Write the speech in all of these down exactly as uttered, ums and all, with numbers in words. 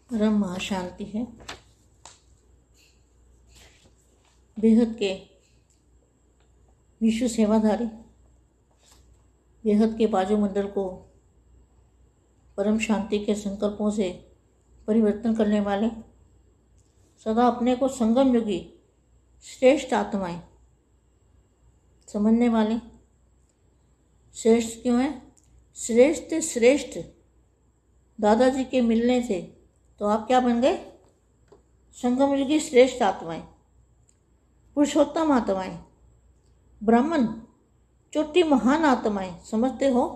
परम महाशांति है। बेहद के विश्व सेवाधारी, बेहद के बाजुमंडल को परम शांति के संकल्पों से परिवर्तन करने वाले, सदा अपने को संगम युगी श्रेष्ठ आत्माएं समझने वाले। श्रेष्ठ क्यों है? श्रेष्ठ श्रेष्ठ दादाजी के मिलने से तो आप क्या बन गए? संगम युगी श्रेष्ठ आत्माएं, पुरुषोत्तम आत्माएं, ब्राह्मण, चोटी महान आत्माएं। समझते हो?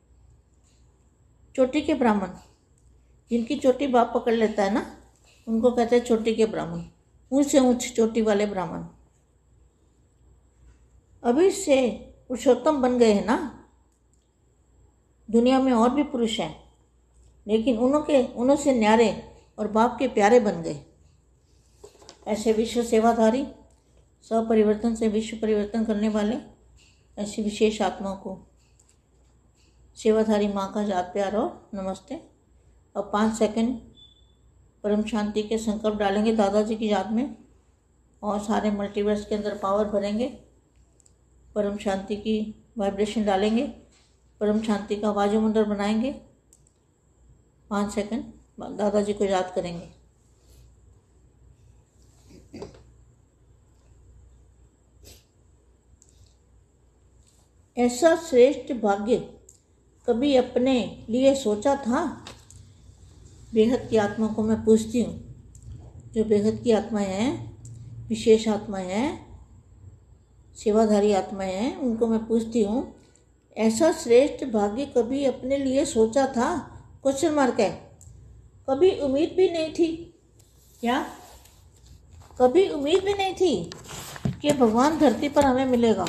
चोटी के ब्राह्मण, जिनकी चोटी बाप पकड़ लेता है ना, उनको कहते हैं चोटी के ब्राह्मण, ऊंच से ऊंच चोटी वाले ब्राह्मण। अभी से पुरुषोत्तम बन गए हैं ना। दुनिया में और भी पुरुष हैं, लेकिन उन्हों के उन्हों से न्यारे और बाप के प्यारे बन गए। ऐसे विश्व सेवाधारी, स्वपरिवर्तन से विश्व परिवर्तन करने वाले ऐसी विशेष आत्माओं को सेवाधारी माँ का याद प्यार और नमस्ते। अब पाँच सेकंड परम शांति के संकल्प डालेंगे दादाजी की याद में और सारे मल्टीवर्स के अंदर पावर भरेंगे। परम शांति की वाइब्रेशन डालेंगे, परम शांति का वायुमंडल बनाएंगे। पाँच सेकंड दादाजी को याद करेंगे। ऐसा श्रेष्ठ भाग्य कभी अपने लिए सोचा था? बेहद की आत्मा को मैं पूछती हूँ, जो बेहद की आत्माएं हैं, विशेष आत्माएं हैं, सेवाधारी आत्माएं हैं, उनको मैं पूछती हूँ, ऐसा श्रेष्ठ भाग्य कभी अपने लिए सोचा था? क्वेश्चन मार्क है। कभी उम्मीद भी नहीं थी क्या? कभी उम्मीद भी नहीं थी कि भगवान धरती पर हमें मिलेगा?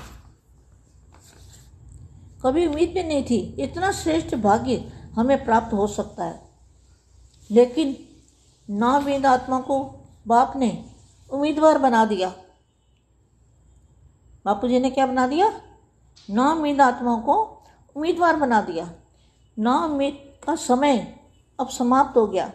कभी उम्मीद भी नहीं थी इतना श्रेष्ठ भाग्य हमें प्राप्त हो सकता है। लेकिन नाउमीद आत्मा को बाप ने उम्मीदवार बना दिया। बापू जी ने क्या बना दिया? नाउमीद आत्माओं को उम्मीदवार बना दिया। नाउमीद का समय अब समाप्त हो गया।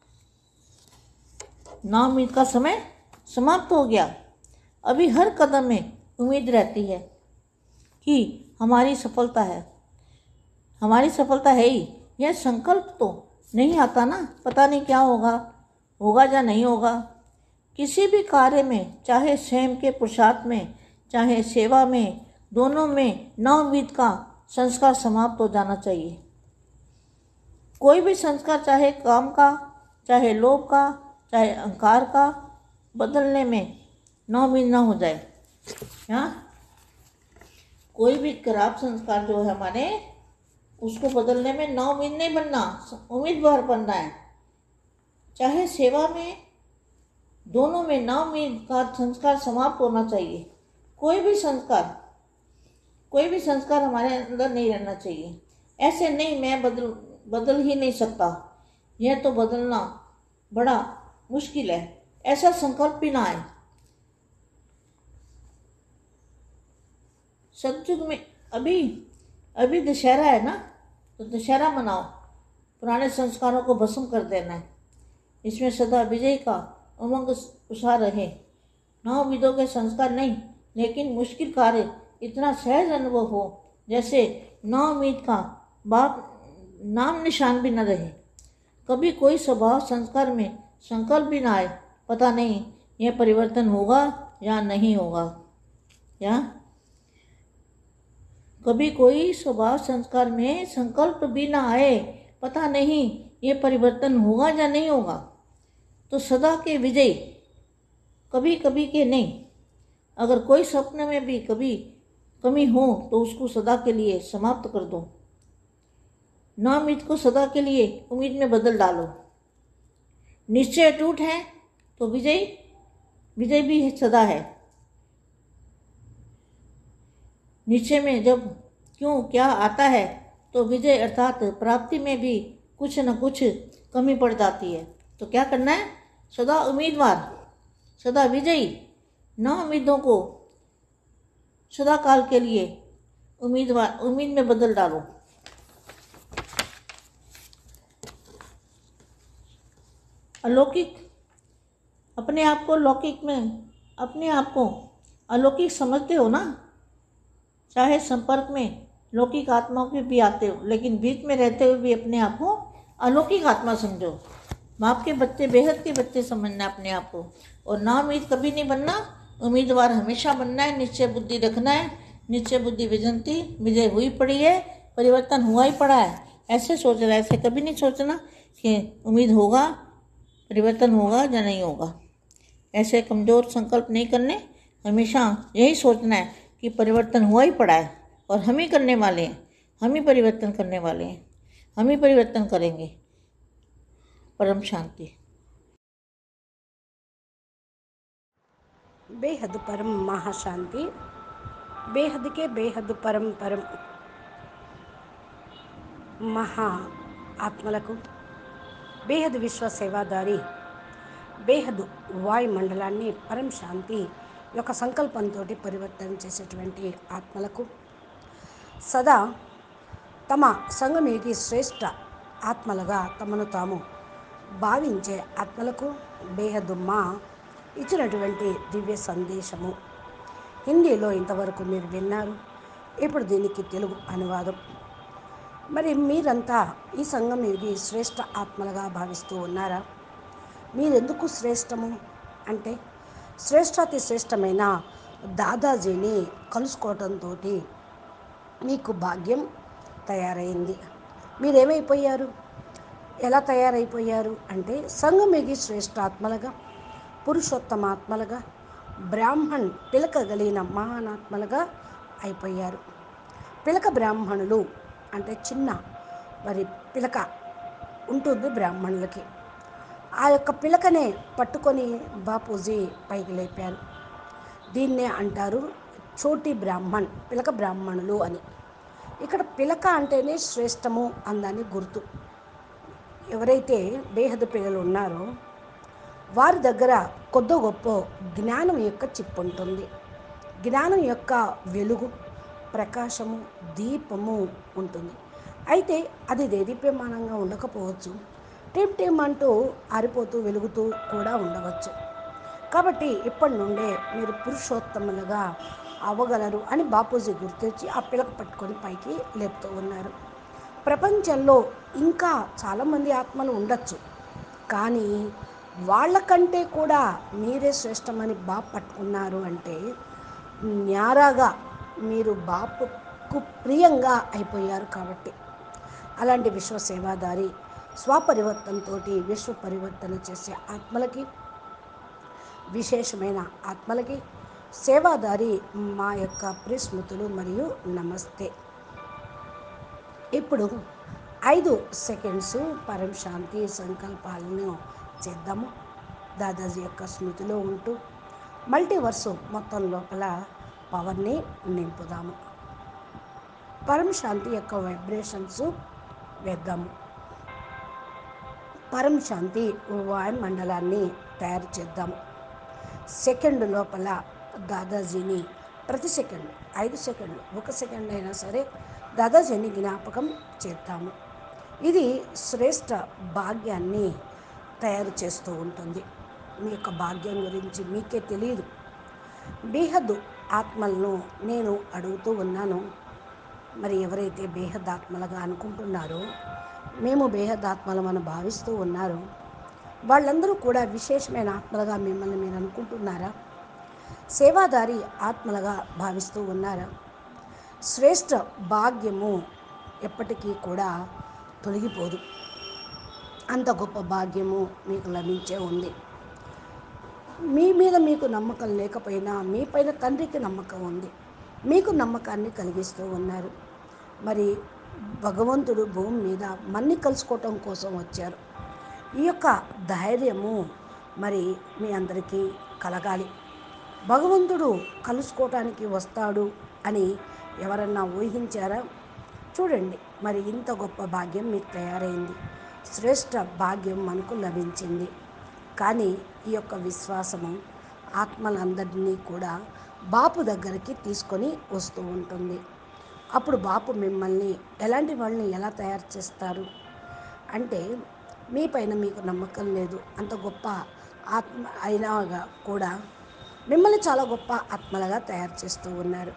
नाउमीद का समय समाप्त हो गया। अभी हर कदम में उम्मीद रहती है कि हमारी सफलता है, हमारी सफलता है ही। यह संकल्प तो नहीं आता ना, पता नहीं क्या होगा, होगा या नहीं होगा। किसी भी कार्य में, चाहे स्वयं के पुरुषार्थ में, चाहे सेवा में, दोनों में नाउमीद का संस्कार समाप्त हो जाना चाहिए। कोई भी संस्कार, चाहे काम का, चाहे लोभ का, चाहे अहंकार का, बदलने में नाउमीद ना हो जाए। हाँ, कोई भी खराब संस्कार जो है हमारे, उसको बदलने में नाउमीद नहीं बनना, उम्मीदवार बनना है। चाहे सेवा में, दोनों में नाउमीद का संस्कार समाप्त होना चाहिए। कोई भी संस्कार कोई भी संस्कार हमारे अंदर नहीं रहना चाहिए। ऐसे नहीं, मैं बदल बदल ही नहीं सकता, यह तो बदलना बड़ा मुश्किल है, ऐसा संकल्प भी ना आए। सतयुग में अभी अभी दशहरा है ना, तो दशहरा मनाओ, पुराने संस्कारों को भस्म कर देना है। इसमें सदा विजय का उमंग उषा रहे। नाउमीदों के संस्कार नहीं, लेकिन मुश्किल कार्य इतना सहज अनुभव हो जैसे नाउमीद का बाप नाम निशान भी न रहे। कभी कोई स्वभाव संस्कार में संकल्प भी ना आए, पता नहीं यह परिवर्तन होगा या नहीं होगा। या कभी कोई स्वभाव संस्कार में संकल्प भी ना आए, पता नहीं ये परिवर्तन होगा या नहीं होगा। तो सदा के विजय, कभी कभी के नहीं। अगर कोई स्वप्न में भी कभी कमी हो तो उसको सदा के लिए समाप्त कर दो। नाउमीद को सदा के लिए उम्मीद में बदल डालो। निश्चय अटूट है तो विजय विजय भी सदा है। निश्चय में जब क्यों क्या आता है तो विजय अर्थात प्राप्ति में भी कुछ न कुछ कमी पड़ जाती है। तो क्या करना है? सदा उम्मीदवार, सदा विजयी, नाउमीदों को सदा काल के लिए उम्मीदवार उम्मीद में बदल डालो। अलौकिक, अपने आप को लौकिक में, अपने आप को अलौकिक समझते हो ना। चाहे संपर्क में लौकिक आत्माओं के भी आते हो, लेकिन बीच में रहते हुए भी अपने आप को अलौकिक आत्मा समझो। बाप के बच्चे, बेहद के बच्चे समझना अपने आप को, और ना उम्मीद कभी नहीं बनना, उम्मीदवार हमेशा बनना है। निश्चय बुद्धि रखना है। निश्चय बुद्धि विजंती, विजय हुई पड़ी है, परिवर्तन हुआ ही पड़ा है। ऐसे सोच रहा है, ऐसे कभी नहीं सोचना कि उम्मीद होगा, परिवर्तन होगा या नहीं होगा। ऐसे कमज़ोर संकल्प नहीं करने, हमेशा यही सोचना है कि परिवर्तन हुआ ही पड़ा है और हम ही करने वाले हैं, हम ही परिवर्तन करने वाले हैं, हम ही परिवर्तन करेंगे। परम शांति। बेहद परम महाशांति। बेहद के बेहद परम परम మహా ఆత్మలకు, బేహద్ విశ్వ సేవాదారి బేహద్ వాయుమండలాన్ని పరం శాంతి యొక్క సంకల్పంతో పరివర్తన చేసేటువంటి ఆత్మలకు, సదా తమ సంగమేకి శ్రేష్ఠ ఆత్మలుగా తమను తాము భావించే ఆత్మలకు బేహద్ మా ఇచ్చినటువంటి దివ్య సందేశము హిందీలో ఇంతవరకు మీరు విన్నారు. ఇప్పుడు దీనికి తెలుగు అనువాదం. మరి మీరంతా ఈ సంగమేకి శ్రేష్ఠ ఆత్మలుగా భావిస్తూ ఉన్నారా? మీరెందుకు శ్రేష్టము అంటే, శ్రేష్టాతి శ్రేష్టమైన దాదాజీని కలుసుకోవటంతో మీకు భాగ్యం తయారైంది. మీరేమైపోయారు? ఎలా తయారైపోయారు అంటే, సంగమేకి శ్రేష్ఠాత్మలుగా, పురుషోత్తమాత్మలుగా, బ్రాహ్మణ్ పిలకగలిగిన మహానాత్మలుగా అయిపోయారు. పిలక బ్రాహ్మణులు అంటే చిన్న మరి పిలక ఉంటుంది బ్రాహ్మణులకి. ఆ యొక్క పిలకనే పట్టుకొని బాపూజీ పైకి లేపారు. దీన్నే అంటారు చోటి బ్రాహ్మణ్, పిలక బ్రాహ్మణులు అని. ఇక్కడ పిలక అంటేనే శ్రేష్టము అందని గుర్తు. ఎవరైతే బేహద్ పిల్లలు ఉన్నారో వారి దగ్గర కొద్ది గొప్ప జ్ఞానం యొక్క చిప్పు ఉంటుంది. జ్ఞానం యొక్క వెలుగు, ప్రకాశము, దీపము ఉంటుంది. అయితే అది దేదీప్యమానంగా ఉండకపోవచ్చు, టీమ్ టీమ్ అంటూ ఆరిపోతూ వెలుగుతూ కూడా ఉండవచ్చు. కాబట్టి ఇప్పటి నుండే మీరు పురుషోత్తములుగా అవ్వగలరు అని బాపూజీ గుర్తించి ఆ పిలక పట్టుకొని పైకి లేపుతూ ఉన్నారు. ప్రపంచంలో ఇంకా చాలామంది ఆత్మలు ఉండొచ్చు, కానీ వాళ్ళకంటే కూడా మీరే శ్రేష్టమని బాపు పట్టుకున్నారు అంటే న్యారాగా మీరు బాపుకు ప్రియంగా అయిపోయారు. కాబట్టి అలాంటి విశ్వ సేవాదారి స్వపరివర్తనతో విశ్వ పరివర్తన చేసే ఆత్మలకి, విశేషమైన ఆత్మలకి సేవాదారి మా యొక్క ప్రిస్మృతులు మరియు నమస్తే. ఇప్పుడు ఐదు సెకండ్స్ పరం శాంతి సంకల్పాలను చేద్దాము. దాదాజీ యొక్క స్మృతిలో ఉంటూ మల్టీవర్సు మొత్తం లోపల పవర్ని నింపుదాము. పరం శాంతి యొక్క వైబ్రేషన్స్ వేద్దాము. పరం శాంతి వాయుమండలాన్ని తయారు చేద్దాము. సెకండ్ లోపల దాదాజీని ప్రతి సెకండ్, ఐదు సెకండ్లు, ఒక సెకండ్ అయినా సరే దాదాజీని జ్ఞాపకం చేద్దాము. ఇది శ్రేష్ఠ భాగ్యాన్ని తయారు చేస్తూ ఉంటుంది. మీ యొక్క భాగ్యం గురించి మీకే తెలియదు. బేహద్ ఆత్మలను నేను అడుగుతూ ఉన్నాను. మరి ఎవరైతే బేహద్ ఆత్మలుగా అనుకుంటున్నారో, మేము బేహద్ ఆత్మలమని భావిస్తూ ఉన్నారు, వాళ్ళందరూ కూడా విశేషమైన ఆత్మలుగా మిమ్మల్ని మీరు అనుకుంటున్నారా? సేవాదారి ఆత్మలుగా భావిస్తూ ఉన్నారా? శ్రేష్ఠ భాగ్యము ఎప్పటికీ కూడా తొలగిపోదు. అంత గొప్ప భాగ్యము మీకు లభించే ఉంది. మీ మీద మీకు నమ్మకం లేకపోయినా మీ పైన తండ్రికి నమ్మకం ఉంది. మీకు నమ్మకాన్ని కలిగిస్తూ ఉన్నారు. మరి భగవంతుడు భూమి మీద మన్ని కలుసుకోవటం కోసం వచ్చారు. ఈ యొక్క ధైర్యము మరి మీ అందరికీ కలగాలి. భగవంతుడు కలుసుకోవటానికి వస్తాడు అని ఎవరన్నా ఊహించారా? చూడండి, మరి ఇంత గొప్ప భాగ్యం మీకు తయారైంది. శ్రేష్ఠ భాగ్యం మనకు లభించింది. కానీ ఈ యొక్క విశ్వాసము ఆత్మలందరినీ కూడా బాపు దగ్గరికి తీసుకొని వస్తూ ఉంటుంది. అప్పుడు బాపు మిమ్మల్ని ఎలాంటి వాళ్ళని ఎలా తయారు చేస్తారు అంటే, మీ పైన మీకు నమ్మకం లేదు. అంత గొప్ప ఆత్మ అయినా కూడా మిమ్మల్ని చాలా గొప్ప ఆత్మలుగా తయారు చేస్తూ ఉన్నారు.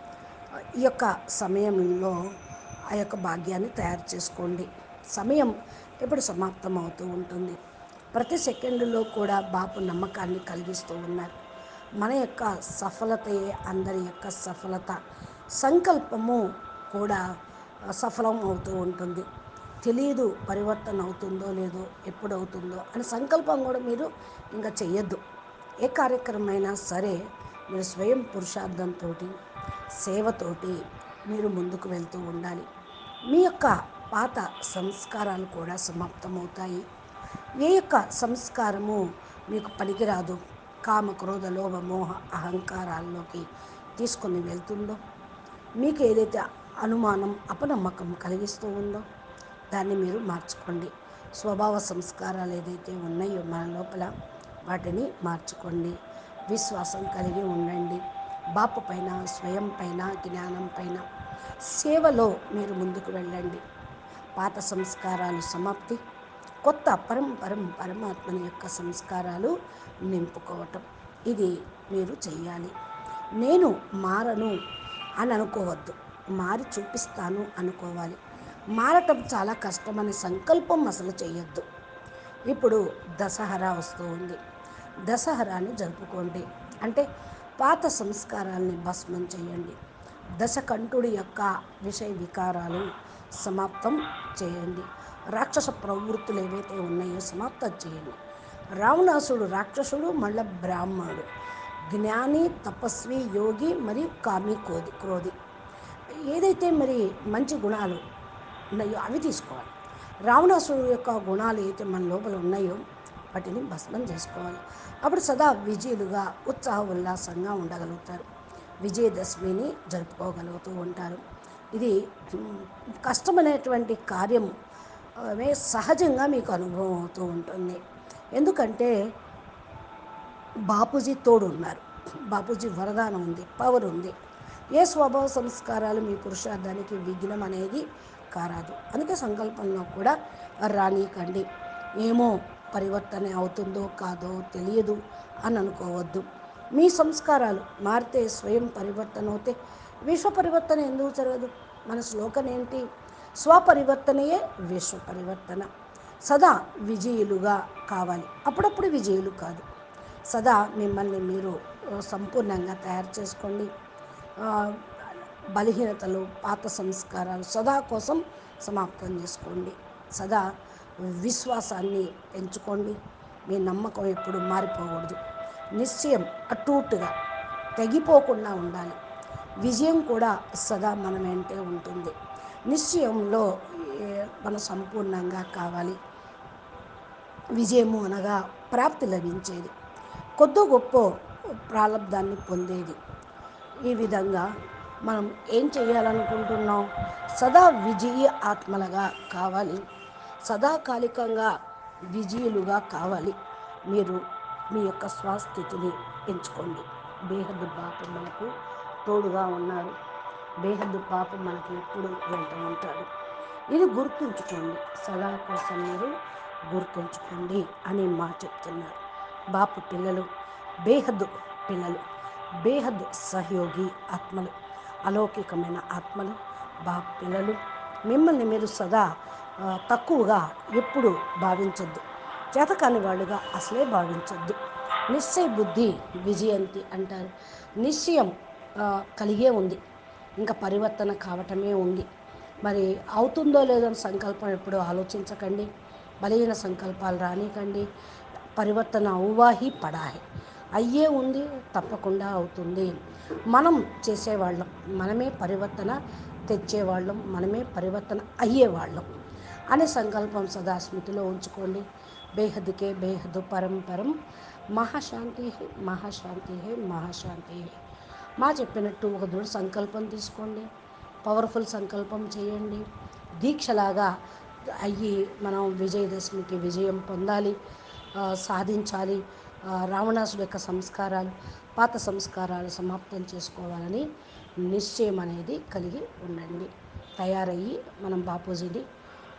ఈ యొక్క సమయంలో ఆ యొక్క భాగ్యాన్ని తయారు చేసుకోండి. సమయం ఎప్పుడు సమాప్తం అవుతూ ఉంటుంది. ప్రతి సెకండులో కూడా బాపు నమ్మకాన్ని కలిగిస్తూ ఉన్నారు. మన యొక్క సఫలతయే అందరి యొక్క సఫలత. సంకల్పము కూడా సఫలం అవుతూ ఉంటుంది. తెలియదు పరివర్తన అవుతుందో లేదో, ఎప్పుడవుతుందో అని సంకల్పం కూడా మీరు ఇంకా చెయ్యొద్దు. ఏ కార్యక్రమమైనా సరే మీరు స్వయం పురుషార్థంతో, సేవతోటి మీరు ముందుకు వెళ్తూ ఉండాలి. మీ యొక్క పాత సంస్కారాలు కూడా సమాప్తమవుతాయి. ఏ యొక్క సంస్కారము మీకు పనికిరాదు, కామ క్రోధ లోభ మోహ అహంకారాల్లోకి తీసుకొని వెళ్తుందో, మీకు ఏదైతే అనుమానం అపనమ్మకం కలిగిస్తూ ఉందో దాన్ని మీరు మార్చుకోండి. స్వభావ సంస్కారాలు ఏదైతే ఉన్నాయో మన లోపల వాటిని మార్చుకోండి. విశ్వాసం కలిగి ఉండండి. బాపు పైన, స్వయం పైన, జ్ఞానం పైన, సేవలో మీరు ముందుకు వెళ్ళండి. పాత సంస్కారాలు సమాప్తి, కొత్త పరం పరం పరమాత్మని యొక్క సంస్కారాలు నింపుకోవటం, ఇది మీరు చెయ్యాలి. నేను మారను అని అనుకోవద్దు, మారి చూపిస్తాను అనుకోవాలి. మారటం చాలా కష్టమనే సంకల్పం అసలు చేయొద్దు. ఇప్పుడు దసరా వస్తూ ఉంది. దసరాని జరుపుకోండి. అంటే పాత సంస్కారాల్ని భస్మం చేయండి. దశకంఠుడి యొక్క విషయ వికారాలు సమాప్తం చేయండి. రాక్షస ప్రవృత్తులు ఏవైతే ఉన్నాయో సమాప్తం చేయండి. రావణాసుడు రాక్షసుడు, మళ్ళీ బ్రాహ్మణుడు, జ్ఞాని, తపస్వి, యోగి మరియు కామి, కోది క్రోధి, ఏదైతే మరి మంచి గుణాలు ఉన్నాయో అవి తీసుకోవాలి. రావణాసుడు యొక్క గుణాలు అయితే మన లోపల ఉన్నాయో వాటిని భస్మం చేసుకోవాలి. అప్పుడు సదా విజయులుగా ఉత్సాహ ఉల్లాసంగా ఉండగలుగుతారు. విజయదశమిని జరుపుకోగలుగుతూ ఉంటారు. ఇది కష్టమైనటువంటి కార్యం అవే సహజంగా మీకు అనుభవం అవుతూ ఉంటుంది. ఎందుకంటే బాపూజీ తోడు ఉన్నారు. బాపూజీ వరదానం ఉంది, పవర్ ఉంది. ఏ స్వభావ సంస్కారాలు మీ పురుషార్థానికి విఘ్నం అనేది కారాదు. అందుకే సంకల్పంలో కూడా రానీకండి. ఏమో పరివర్తన అవుతుందో కాదో తెలియదు అని అనుకోవద్దు. మీ సంస్కారాలు మారితే స్వయం పరివర్తన అవుతే విశ్వ పరివర్తన ఎందుకు జరగదు? మన శ్లోకం ఏంటి? స్వపరివర్తనయే విశ్వ పరివర్తన. సదా విజయులుగా కావాలి, అప్పుడప్పుడు విజయులు కాదు. సదా మిమ్మల్ని మీరు సంపూర్ణంగా తయారు చేసుకోండి. బలహీనతలు, పాత సంస్కారాలు సదా కోసం సమాప్తం చేసుకోండి. సదా విశ్వాసాన్ని పెంచుకోండి. మీ నమ్మకం ఎప్పుడు మారిపోకూడదు. నిశ్చయం అటూటుగా తెగిపోకుండా ఉండాలి. విజయం కూడా సదా మన వెంటే ఉంటుంది. నిశ్చయంలో మనం సంపూర్ణంగా కావాలి. విజయము అనగా ప్రాప్తి లభించేది, కొద్దో గొప్ప ప్రారంధాన్ని పొందేది. ఈ విధంగా మనం ఏం చేయాలనుకుంటున్నాం? సదా విజయ ఆత్మలుగా కావాలి. సదాకాలికంగా విజయులుగా కావాలి. మీరు మీ యొక్క స్వస్థితిని పెంచుకోండి. బేహద్దు బాపు మనకు తోడుగా ఉన్నారు. బేహద్దు బాపు మనకి ఎప్పుడు వెంట ఉంటాడు. ఇది గుర్తుంచుకోండి. సదా కోసం మీరు గుర్తుంచుకోండి అని మా చెప్తున్నారు. బాపు పిల్లలు, బేహద్దు పిల్లలు, బేహద్దు సహయోగి ఆత్మలు, అలౌకికమైన ఆత్మలు, బాపు పిల్లలు. మిమ్మల్ని మీరు సదా తక్కువగా ఎప్పుడు భావించొద్దు. చేతకాని వాళ్ళుగా అసలే భావించొద్దు. నిశ్చయ బుద్ధి విజయంతి అంటారు. నిశ్చయం కలిగే ఉంది, ఇంకా పరివర్తన కావటమే ఉంది. మరి అవుతుందో లేదో సంకల్పం ఎప్పుడు ఆలోచించకండి. బలహీన సంకల్పాలు రానికండి. పరివర్తన అవువాహి పడాహి, అయ్యే ఉంది, తప్పకుండా అవుతుంది. మనం చేసేవాళ్ళం, మనమే పరివర్తన తెచ్చేవాళ్ళం, మనమే పరివర్తన అయ్యేవాళ్ళం అనే సంకల్పం సదా స్మృతిలో ఉంచుకోండి. బేహద్కే బేహద్దు పరంపరం, మహాశాంతి హే మహాశాంతి హే మహాశాంతి హే. మా చెప్పినట్టు ఒక దృఢ సంకల్పం తీసుకోండి. పవర్ఫుల్ సంకల్పం చేయండి. దీక్షలాగా అయ్యి మనం విజయదశమికి విజయం పొందాలి, సాధించాలి. రావణాసుడి యొక్క సంస్కారాలు, పాత సంస్కారాలు సమాప్తం చేసుకోవాలని నిశ్చయం అనేది కలిగి ఉండండి. తయారయ్యి మనం బాపూజీని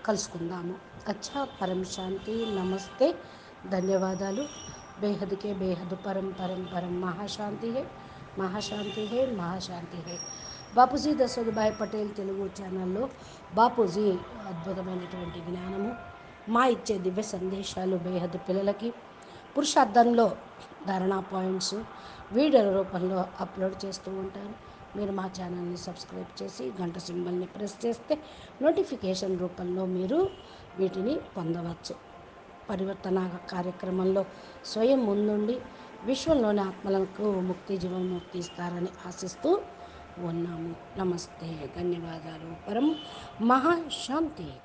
కలుసుకుందాము. అచ్చా, పరం శాంతి, నమస్తే, ధన్యవాదాలు. బేహద్కే బేహద్ పరం పరం పరం మహాశాంతి హే, మహాశాంతి హే, మహాశాంతి హే. బాపూజీ దశరథభాయ్ పటేల్ తెలుగు ఛానల్లో బాపూజీ అద్భుతమైనటువంటి జ్ఞానము, మా ఇచ్చే దివ్య సందేశాలు బేహద్ పిల్లలకి పురుషార్థంలో ధారణా పాయింట్స్ వీడియోల రూపంలో అప్లోడ్ చేస్తూ ఉంటారు. మీరు మా ఛానల్ని సబ్స్క్రైబ్ చేసి గంట సింబల్ని ప్రెస్ చేస్తే నోటిఫికేషన్ రూపంలో మీరు వీటిని పొందవచ్చు. పరివర్తన కార్యక్రమంలో స్వయం ముందుండి విశ్వంలోని ఆత్మలకు ముక్తి జీవన్ముక్తి ఇస్తారని ఆశిస్తూ ఉన్నాము. నమస్తే, ధన్యవాదాలు. పరం మహాశాంతి.